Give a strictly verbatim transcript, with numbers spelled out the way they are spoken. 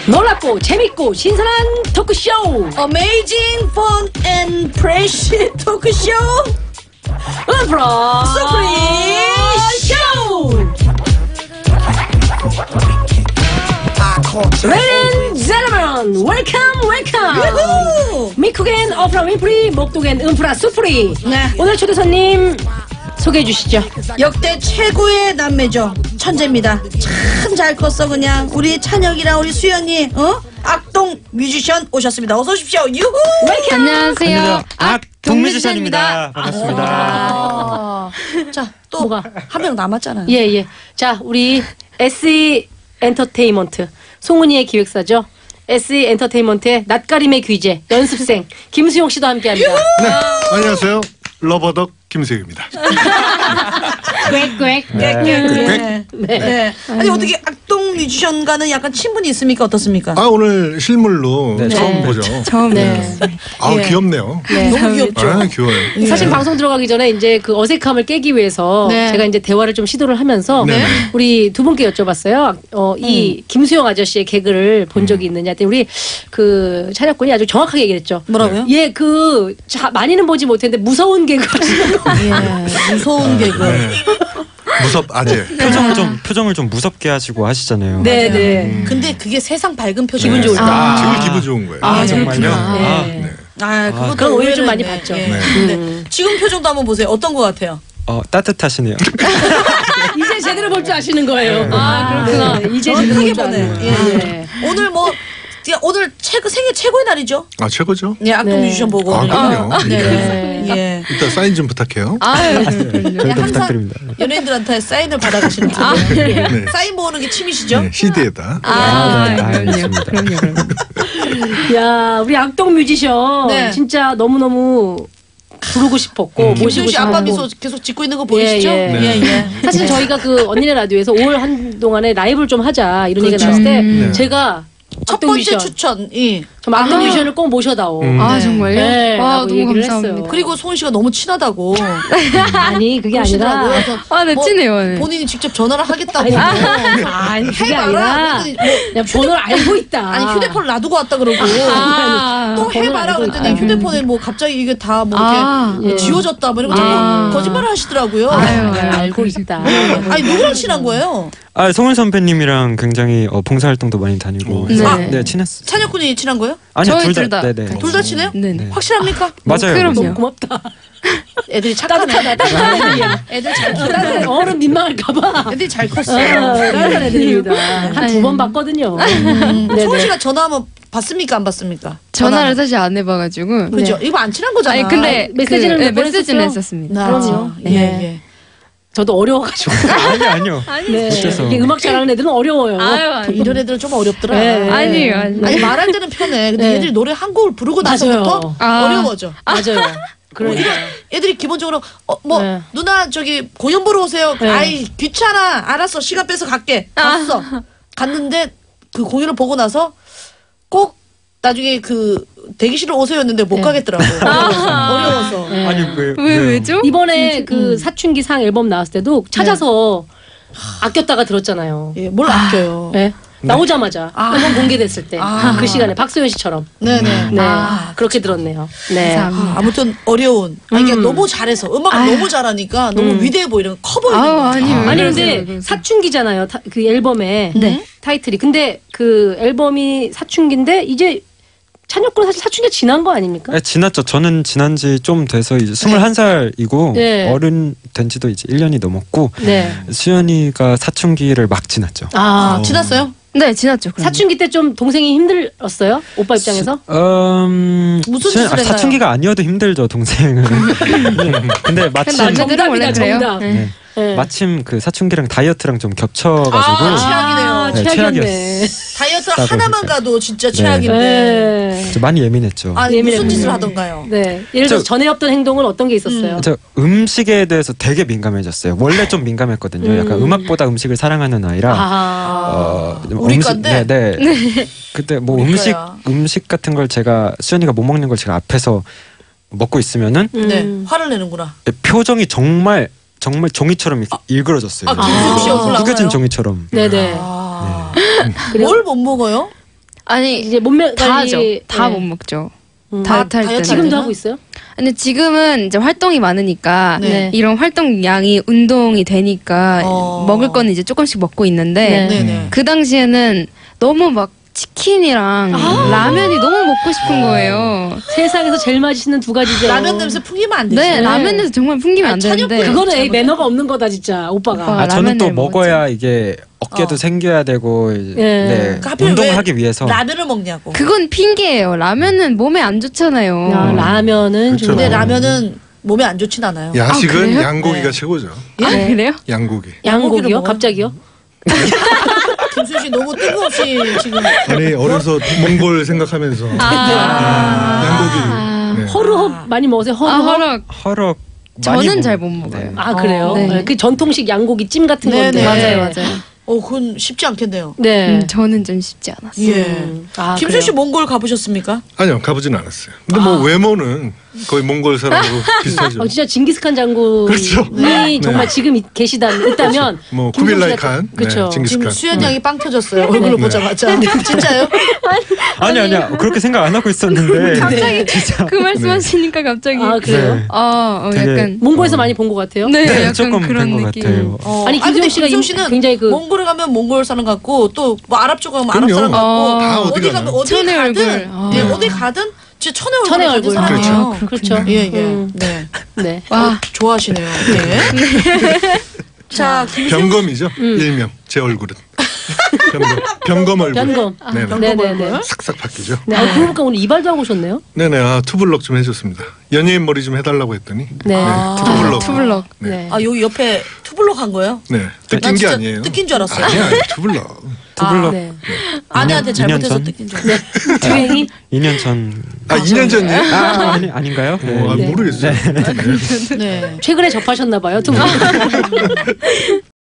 놀랍고 재밌고 신선한 토크쇼 Amazing fun and fresh 토크쇼 음프로 스프링 쇼. Ladies and gentlemen, welcome, welcome. 미국엔 오프라 윈프리, 목동엔 음프라 수프리. 네. 오늘 초대 손님 소개해 주시죠. 역대 최고의 남매죠. 천재입니다. 참 잘 컸어 그냥. 우리 찬혁이랑 우리 수연이 어? 악동 뮤지션 오셨습니다. 어서 오십시오. 유후. 웰컴. 안녕하세요. 악동 뮤지션입니다. 반갑습니다. 아. 자, 또 뭐가? 한 명 남았잖아요. 예, 예. 자, 우리 에스이 엔터테인먼트 송은이의 기획사죠. 에스이 엔터테인먼트의 낯가림의 귀재 연습생 김수용 씨도 함께합니다. 네, 안녕하세요. 러버덕 김수영입니다. 꽥꽥. 네. 네. 네. 네. 아니 어떻게 악동 뮤지션과는 약간 친분이 있습니까? 어떻습니까? 아 오늘 실물로 네. 처음 네. 보죠. 처음 네. 아 예. 귀엽네요. 네. 너무 귀엽죠. 아 귀여워요. 사실 방송 들어가기 전에 이제 그 어색함을 깨기 위해서 네. 제가 이제 대화를 좀 시도를 하면서 네. 우리 두 분께 여쭤봤어요. 어, 이 음. 김수영 아저씨의 개그를 본 적이 있느냐 했더니 우리 그 찬혁군이 아주 정확하게 얘기를 했죠. 뭐라고요? 예, 그 자, 많이는 보지 못했는데 무서운 개그 하시는 거. 예. 무서운 개그. 네. 무섭 아재. 표정 좀 표정을 좀 무섭게 하시고 하시잖아요. 네, 네. 근데 그게 세상 밝은 표정. 기분 좋을 때. 아, 제일 기분 좋은 거예요. 아, 정말요? 네. 아, 네. 아, 그것도 그건 오히려 좀 의외로 많이 있네. 봤죠. 예. 네. 네. 지금 표정도 한번 보세요. 어떤 것 같아요? 어, 따뜻하시네요. 이제 제대로 볼 줄 아시는 거예요. 아, 그렇구나. 네, 이제 제대로 정확하게 볼 줄 아는 보네. 거예요. 예. 네. 오늘 뭐 그냥 오늘 최고 생애 최고의 날이죠. 아 최고죠. 예, 악동 네. 뮤지션 보고. 아 오늘. 그럼요. 네. 네. 예. 일단 사인 좀 부탁해요. 아유, 저희도 항상 부탁드립니다. 연예인들한테 사인을 받아가시는 분이에요. 네. 사인 모으는 게 취미시죠? 네, 씨디에다. 아, 네, 그럼요. 알겠습니다. 그럼요, 그럼요. 야, 우리 악동 뮤지션 네. 진짜 너무너무 부르고 싶었고 모시고 김수현 씨 아빠 싶었고. 미소 계속 짓고 있는 거 보이시죠? 예, 예. 예, 예. 사실 저희가 그 언니네 라디오에서 오월 한동안에 라이브를 좀 하자 이런 얘기가 그렇죠. 나왔을 때 네. 제가 첫 악동 번째 뮤지션, 추천이 저 악동 아. 뮤지션을 꼭 모셔다오. 음. 아, 네. 정말요? 네, 와, 라고 너무 얘기를 감사합니다. 했어요. 그리고 소은 씨가 너무 친하다고 아니 그게 그러시더라고요. 아니라 그래서 아, 네, 뭐 찐해요. 네. 본인이 직접 전화를 하겠다고 아니, 뭐 아니 그게 해봐라. 아니라 그랬더니 뭐 그냥 번호를 알고 있다. 아니 휴대폰을 놔두고 왔다 그러고 아, 또 번호를 해봐라 알고 그랬더니 있다. 휴대폰에 뭐 갑자기 이게 다 뭐 이렇게 아, 뭐 예. 지워졌다 뭐 이런 거 아. 자꾸 거짓말을 하시더라고요. 아유, 아니, 아유, 알고 있다. 아니 누구랑 친한 거예요? 아, 송은 선배님이랑 굉장히 어, 봉사활동도 많이 다니고 네. 해서 네, 친했어요. 찬혁군이 친한 거예요? 아니요, 저희 둘 둘 다. 다. 네네. 둘 다 친해요? 네네. 확실합니까? 맞아요. 그럼요. 너무 고맙다. 애들이 착하네. 따뜻하다. 따뜻한 애들이야. 애들 잘 컸어. 따뜻한 어른 민망할까봐. 애들이 잘 컸어. 따뜻한 애들입니다. 한 두 번 봤거든요. 음, 네네. 소은 씨가 전화 한번 받습니까 안 받습니까? 전화를 사실 안 해봐가지고. 그죠? 이거 안 친한 거잖아. 아니, 근데 메시지는 그, 네, 몇 번 메시지는 했었죠? 했었습니다. 그럼요. 예, 네. 예. 저도 어려워가지고. 아니요, 아니요. 네. 어째서. 이게 음악 잘하는 애들은 어려워요. 아유, 이런 애들은 좀 어렵더라. 네. 아니에요, 아니에요. 아니 말할 때는 편해. 근데 네. 애들이 노래 한 곡을 부르고 나서부터 아. 어려워져. 맞아요. 그러니까. 우리가 애들이 기본적으로 어, 뭐 네. 누나 저기 공연 보러 오세요. 네. 아이 귀찮아. 알았어. 시간 빼서 갈게. 갔어. 갔는데 그 공연을 보고 나서 꼭 나중에 그 대기실로 오세요 했는데 못 네. 가겠더라고. 어려워서. 네. 아니, 왜, 왜, 왜죠? 이번에 그 사춘기 상 앨범 나왔을 때도 찾아서 아꼈다가 들었잖아요. 예, 뭘 아껴요. 네. 나오자마자 앨범 공개됐을 때 그 아. 시간에 박소연 씨처럼 네네. 네 아, 그렇게 들었네요. 네. 감사합니다. 아, 아무튼 어려운. 아니, 이게 음. 너무 잘해서 음악을 아유. 너무 잘하니까 너무 음. 위대해 보이는 커 보이는 아우, 거야. 아니요. 아니 그러세요, 근데 그러세요. 사춘기잖아요. 타- 그 앨범의 네. 타이틀이. 근데 그 앨범이 사춘기인데 이제 찬혁군은 사실 사춘기가 지난 거 아닙니까? 네, 지났죠. 저는 지난 지 좀 돼서 이제 스물한 살이고 네. 어른 된 지도 이제 일 년이 넘었고 네. 수연이가 사춘기를 막 지났죠. 아, 아, 지났어요? 네, 지났죠. 그럼요. 사춘기 때 좀 동생이 힘들었어요? 오빠 입장에서? 음, 무슨 수연- 짓을 아, 했나요? 사춘기가 아니어도 힘들죠, 동생은. 근데 마침 남자들은 원래 정답이다, 그래요. 정답. 네. 네. 네. 마침 그 사춘기랑 다이어트랑 좀 겹쳐가지고 아, 최악이네요. 아, 네, 최악이었네. 다이어트 라고 하나만 했어요. 가도 진짜 네. 최악인데. 네. 좀 많이 예민했죠. 아니 무슨 예민해 짓을 보이네. 하던가요? 네. 예를 들어서 저- 전에 없던 행동은 어떤 게 있었어요? 저 음식에 대해서 되게 민감해졌어요. 원래 좀 민감했거든요. 음. 약간 음악보다 음식을 사랑하는 아이라. 아. 어, 우리 음식, 건데? 네, 네. 그때 뭐 우리 음식 거야. 음식 같은 걸 제가 수연이가 못 먹는 걸 제가 앞에서 먹고 있으면은 음. 네, 화를 내는구나. 표정이 정말 정말 종이처럼 이렇게 일그러졌어요. 아, 김숙 씨 얼굴 구겨진 나오나요? 종이처럼. 네네. 아, 뭘 못 먹어요? 아니 이제 몸매 다 하죠. 관리 다 네. 못 먹죠. 음. 다이어트 할 아, 때는. 지금도 하고 있어요? 근데 지금은 이제 활동이 많으니까 네. 이런 활동량이 운동이 되니까 어. 먹을 거는 이제 조금씩 먹고 있는데 네. 네네. 그 당시에는 너무 막 치킨이랑 아. 라면이 너무 먹고 싶은 거예요. 세상에서 제일 맛있는 두 가지죠. 라면 냄새 풍기면 안 되지. 네, 라면에서 정말 풍기면 안 아니, 되는데. 그거는 에이, 매너가 없는 거다 진짜 오빠가. 오빠가. 아, 저는 또 라면을 먹어야 이게 어깨도 어. 생겨야 되고 이제 예. 네, 그러니까 하필 왜 운동을 하기 위해서 라면을 먹냐고. 그건 핑계예요. 라면은 몸에 안 좋잖아요. 야, 라면은 그렇죠. 좀. 근데 라면은 몸에 안 좋진 않아요. 야식은 그래요? 양고기가 네. 최고죠. 아, 그래요? 양고기. 양고기를 양고기요? 먹어요. 갑자기요? 김수현 씨 너무 뜬금없이 지금 아니 어려서 몽골 생각하면서 아. 양고기. 네. 허르헉 많이 먹으세요? 아, 허르헉? 허락. 허럭 많이 저는 먹- 잘 못 먹어요. 네. 아 그래요? 어. 네. 네, 그 전통식 양고기 찜 같은 네, 건데. 네. 맞아요, 맞아요. 어 그건 쉽지 않겠네요. 네. 음, 저는 좀 쉽지 않았어요. 예. 음. 아, 김수현 씨 그래요? 몽골 가보셨습니까? 아니요 가보진 않았어요. 근데 뭐 외모는 거의 몽골 사람하고 비슷하죠. 어, 진짜 징기스칸 장군이 그렇죠. 정말 네. 지금 이- 계시다 있다면 뭐 김수현 쿠빌라이 씨가- 칸, 그렇죠. 네, 지금 징기스칸. 수현 양이 빵 터졌어요. 얼굴을 네. 보자마자. 진짜요? 아니 아니야 그렇게 생각 안 하고 있었는데 갑자기 진짜 그 말씀하시니까 갑자기 아 그래요? 네. 아, 어, 되게- 약간 몽골에서 많이 본 것 같아요. 네, 네, 약간 조금 그런 된 것 느낌. 같아요. 어. 아니, 김수현 근데 씨가 김수현 임- 씨는 굉장히 그- 몽골에 가면 몽골 사람 같고 또 뭐 아랍 쪽 가면 아랍 그럼요. 사람 같고 어. 다 어디 어디 가면 가나. 어디 천의 가든 얼굴. 아. 예, 어디 가든 진짜 천의 얼굴 천의 가진 얼굴. 사람이에요. 그렇죠. 예, 예. 음. 네. 네. 와, 좋아하시네요. 네. 자, 김수현 병검이죠. 일명 제 얼굴은 병검. 병검 얼굴. 변검. 네네. 병검 네네네. 얼굴. 싹싹 바뀌죠. 네. 아, 그러니까 오늘 이발도 하고 오셨네요. 네네. 아, 투블럭 좀 해줬습니다. 연예인 머리 좀 해달라고 했더니. 네. 아. 투블럭. 투블럭. 네. 네. 아, 여기 옆에 투블럭 한 거예요? 네. 난 뜯긴 게 진짜 아니에요. 뜯긴 줄 알았어요. 아니야. 투블럭. 투블럭 네. 아내한테 이 년 잘못해서 전? 뜯긴 줄 알았어요. 네. 주행이 이 년 전. 아, 이 년 전이에요? 아 아니 아닌가요? 어, 아, 네. 모르겠어요. 네. 네. 최근에 접하셨나 봐요. 두 분.